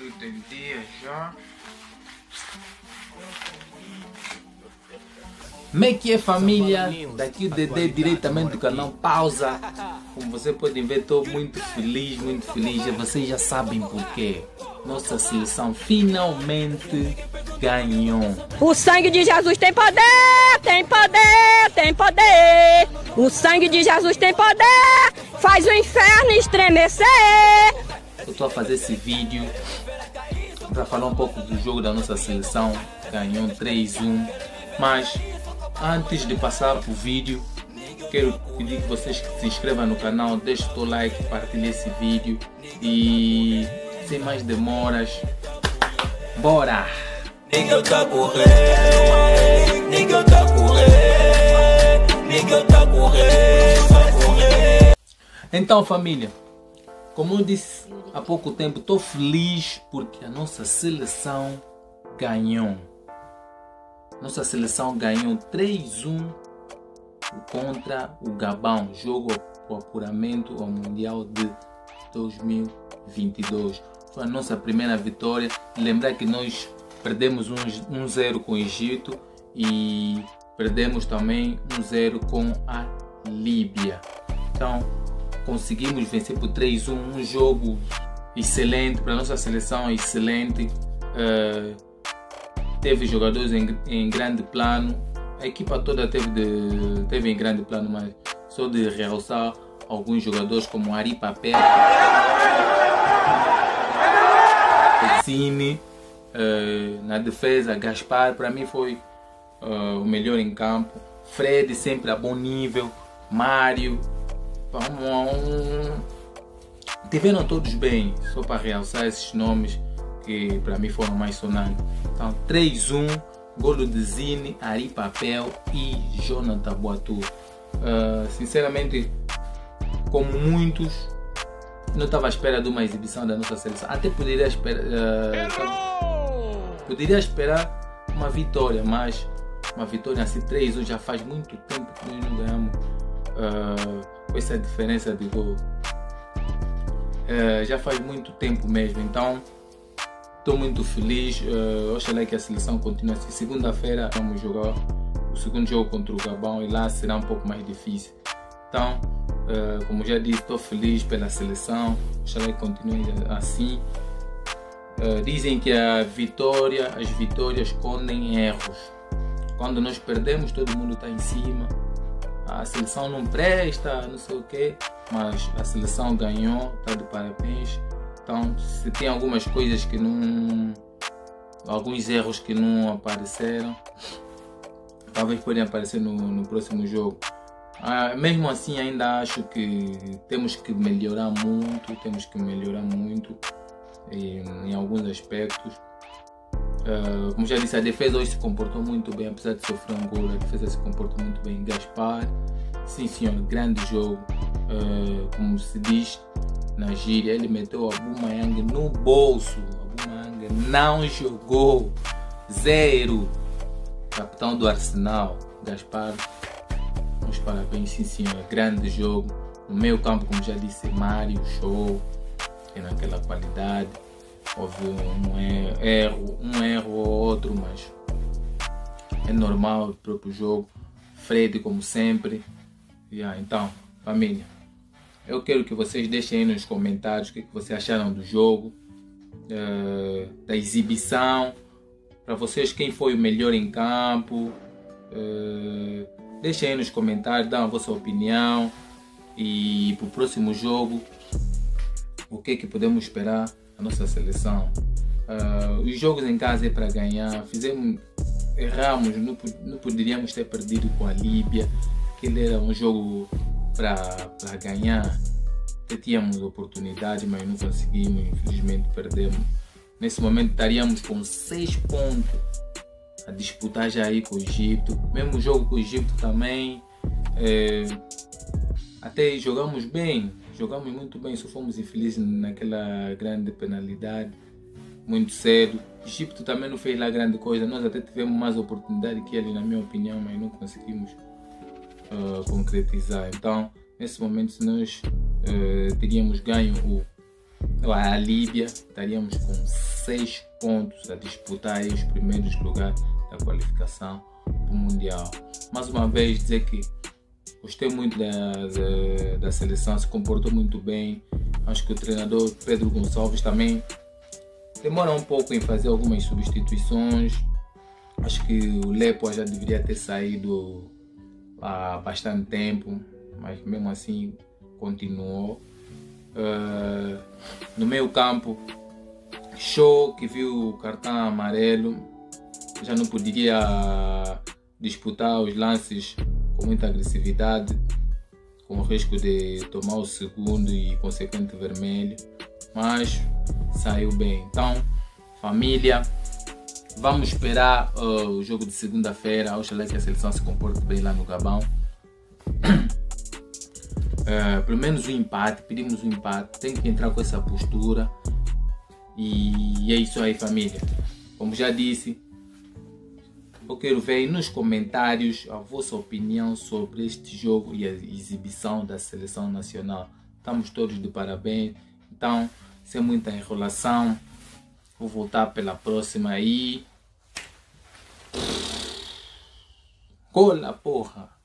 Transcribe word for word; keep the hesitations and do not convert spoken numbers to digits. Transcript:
tudo em dia já. Como é que é, família? Daqui o Dedé diretamente do canal Pausa. Como vocês podem ver, estou muito feliz, muito feliz. E vocês já sabem porquê. Nossa seleção finalmente ganhou. O sangue de Jesus tem poder, tem poder, tem poder. O sangue de Jesus tem poder, faz o inferno estremecer. Eu estou a fazer esse vídeo para falar um pouco do jogo da nossa seleção. Ganhou três a um. Mas antes de passar para o vídeo, quero pedir que vocês se inscrevam no canal, deixem o like, partilhem esse vídeo e sem mais demoras, bora! Ninguém tá correndo, ninguém tá correndo, ninguém tá correndo, vai correr. Então, família, como eu disse há pouco tempo, estou feliz porque a nossa seleção ganhou. Nossa seleção ganhou três a um contra o Gabão, jogo para o apuramento ao Mundial de dois mil e vinte e dois. Foi a nossa primeira vitória. Lembrar que nós perdemos um zero com o Egito e perdemos também um zero com a Líbia. Então conseguimos vencer por três a um, um jogo excelente para a nossa seleção, excelente. Uh, teve jogadores em, em grande plano, a equipa toda teve, de, teve em grande plano, mas só de realçar alguns jogadores como Ari Papel, Zini, uh, na defesa Gaspar, para mim foi uh, o melhor em campo. Fred sempre a bom nível, Mário, tiveram todos bem, só para realçar esses nomes que para mim foram mais sonantes. Então três a um, golo de Zini, Ari Papel e Jonathan Boatu. Uh, sinceramente, como muitos, não estava à espera de uma exibição da nossa seleção. Até poderia esperar, uh, poderia esperar uma vitória, mas uma vitória assim três a um já faz muito tempo que nós não ganhamos uh, com essa diferença de gol. Uh, já faz muito tempo mesmo, então estou muito feliz. Uh, oxalá que a seleção continue assim. Segunda-feira vamos jogar o segundo jogo contra o Gabão e lá será um pouco mais difícil. Então, uh, como já disse, estou feliz pela seleção. Oxalá que continue assim. Uh, dizem que a vitória, as vitórias escondem erros. Quando nós perdemos, todo mundo está em cima. A seleção não presta, não sei o quê. Mas a seleção ganhou, está de parabéns. Então, se tem algumas coisas que não, alguns erros que não apareceram, talvez podem aparecer no, no próximo jogo. Ah, mesmo assim, ainda acho que temos que melhorar muito, temos que melhorar muito em, em alguns aspectos. Ah, como já disse, a defesa hoje se comportou muito bem, apesar de sofrer um gol, a defesa se comportou muito bem. Gaspar, sim senhor, grande jogo, ah, como se diz na gíria, ele meteu a Aubameyang no bolso. Aubameyang não jogou, zero. Capitão do Arsenal, Gaspar, uns parabéns, sim senhor, grande jogo. No meio campo, como já disse, Mário, show, tem aquela qualidade. Houve um erro, um erro ou outro, mas é normal o próprio jogo. Fred, como sempre. Yeah, então, família, eu quero que vocês deixem aí nos comentários o que, que vocês acharam do jogo, uh, da exibição. Para vocês, quem foi o melhor em campo. Uh, deixem aí nos comentários, dão a vossa opinião. E para o próximo jogo, o que, que podemos esperar da nossa seleção. Uh, os jogos em casa é para ganhar. Fizemos, erramos, não, não poderíamos ter perdido com a Líbia. Aquele era um jogo para ganhar. Até tínhamos oportunidade, mas não conseguimos, infelizmente perdemos. Nesse momento estaríamos com seis pontos a disputar já aí com o Egito. Mesmo jogo com o Egito também, é, até jogamos bem, jogamos muito bem, só fomos infelizes naquela grande penalidade, muito cedo. O Egito também não fez lá grande coisa, nós até tivemos mais oportunidade que ele, na minha opinião, mas não conseguimos uh, concretizar. Então, nesse momento, se nós uh, teríamos ganho o, a Líbia, estaríamos com seis pontos a disputar aí os primeiros lugares da qualificação para o Mundial. Mais uma vez dizer que gostei muito da, da, da seleção, se comportou muito bem. Acho que o treinador Pedro Gonçalves também demora um pouco em fazer algumas substituições. Acho que o Lepo já deveria ter saído há bastante tempo, mas mesmo assim continuou. Uh, no meio campo, Show, que viu o cartão amarelo, já não poderia disputar os lances com muita agressividade, com o risco de tomar o segundo e consequente vermelho, mas saiu bem. Então, família, vamos esperar uh, o jogo de segunda-feira. Oxalá que a seleção se comporte bem lá no Gabão. Uh, pelo menos um empate, pedimos um empate, tem que entrar com essa postura. E é isso aí, família. Como já disse, eu quero ver aí nos comentários a vossa opinião sobre este jogo e a exibição da seleção nacional. Estamos todos de parabéns. Então, sem muita enrolação, vou voltar pela próxima aí. Cola, porra!